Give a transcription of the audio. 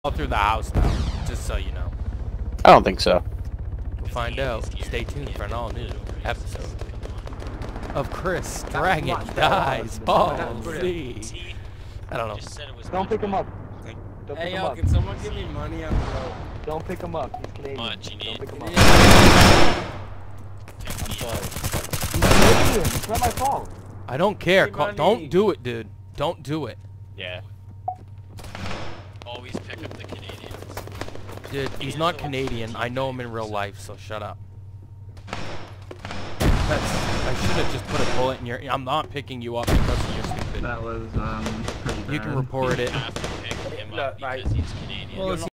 through the house now, just so you know. I don't think so. We'll find out. Stay tuned for an all-new episode of Chris Dragon Dies Ballsy. I don't know. Don't pick him up. Hey, yo, can someone give me money on bro? Don't pick him up. He's Canadian. Much you need. Don't pick him up. I'm sorry. He's Canadian. It's not my fault. I don't care. Don't do it, dude. Don't do it. Yeah. Always pick up the Canadians. Dude, he's not Canadian. I know him in real life, so shut up. I should have just put a bullet in your... I'm not picking you up because you're stupid. That was, pretty bad. You can report it. You have to pick him up because he's Canadian. Well,